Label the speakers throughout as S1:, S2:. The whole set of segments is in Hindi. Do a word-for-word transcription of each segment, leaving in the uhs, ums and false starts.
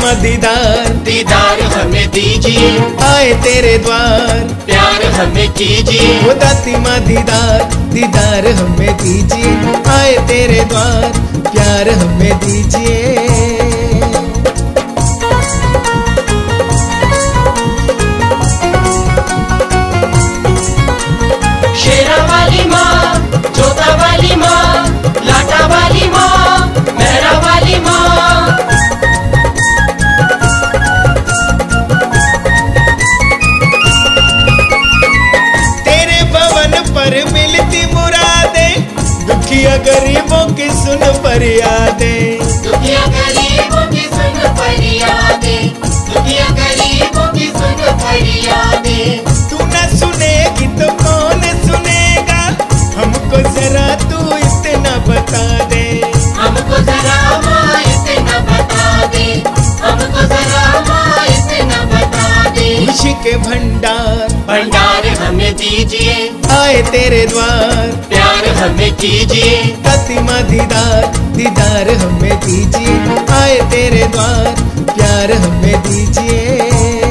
S1: दातिमा दीदार
S2: दीदार हमें दीजिए,
S1: आए तेरे द्वार
S2: प्यार हमें कीजिए।
S1: वो दातिमा दीदार दीदार हमें दीजिए, आए तेरे द्वार प्यार हमें दीजिए।
S2: शेरा वाली माँ, जोता वाली माँ, लाटा वाली माँ, मेहरा वाली माँ।
S1: तेरे भवन पर मिलती मुरादे, दुखिया गरीबों की सुन फरियादें।
S2: दुखिया गरीबों की सुन फरियादें, दुखिया गरीबों की सुन फरियादें।
S1: तू न सुनेगी तो कौन सुनेगा, हमको जरा तू इतना बता दे।
S2: हमको जरा माँ इतना बता दे, हमको जरा माँ इतना बता दे।
S1: खुशी के भंडार
S2: भंडार हमें दीजिए,
S1: आए तेरे द्वार
S2: प्यार हमें कीजिए।
S1: दातिमा दीदार दीदार हमें दीजिए, आए तेरे द्वार प्यार हमें दीजिए।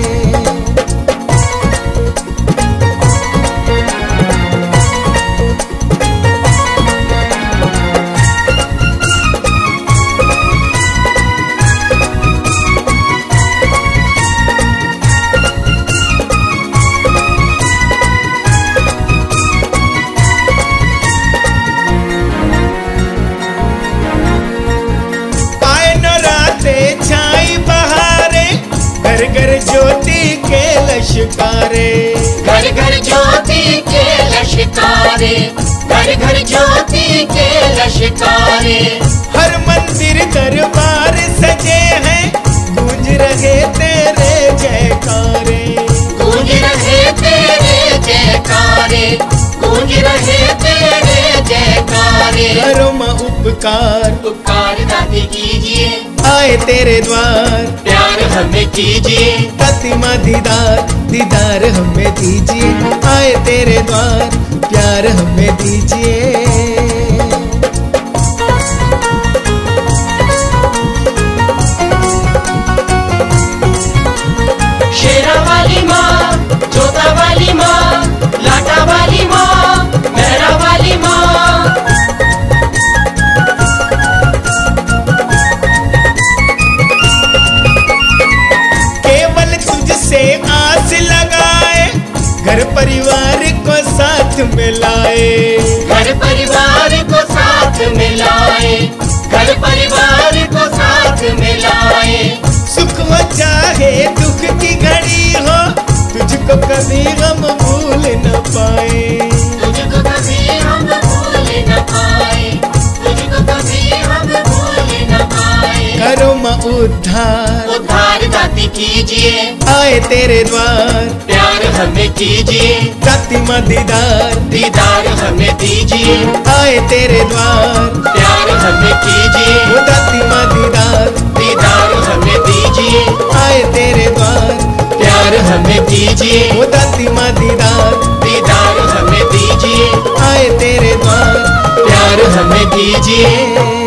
S1: घर घर ज्योति के लश्कारे,
S2: घर घर ज्योति के लश्कारे, घर घर ज्योति के लश्कारे।
S1: हर मंदिर दरबार सजे हैं, गूंज रहे तेरे जयकारे।
S2: गूंज रहे तेरे जयकारे, गूंज रहे तेरे जयकारे।
S1: करो माँ उपकार
S2: उपकार दादी कीजिए,
S1: आए तेरे द्वार
S2: प्यार हमें कीजिए।
S1: दातिमा दीदार दीदार हमें दीजिए, आए तेरे द्वार प्यार हमें दीजिए।
S2: शेरा वाली माँ, जोता वाली माँ, लाटा वाली माँ, मेहरा वाली माँ।
S1: केवल तुझसे आस लगाए, घर परिवार को साथ मिलाए।
S2: घर परिवार को साथ मिलाए, घर परिवार को साथ मिलाए।
S1: सुख हो चाहे दुख की घड़ी हो, तुझको कभी हम भूल न पाए।
S2: तुझको कभी हम भूल न पाए, तुझको कभी हम भूल न पाए।
S1: करो माँ उद्धार
S2: उद्धार दाती कीजिए,
S1: आए तेरे द्वार
S2: प्यार हमें कीजिए।
S1: दातिमा दीदार
S2: दीदार हमें दीजिए,
S1: आए तेरे द्वार
S2: प्यार हमें कीजिए।
S1: वो दातिमा दीदार
S2: दीदार हमें दीजिए,
S1: आए तेरे द्वार
S2: प्यार हमें कीजिए।
S1: वो दातिमा दीदार
S2: दीदार हमें दीजिए,
S1: आए तेरे द्वार
S2: प्यार हमें कीजिए।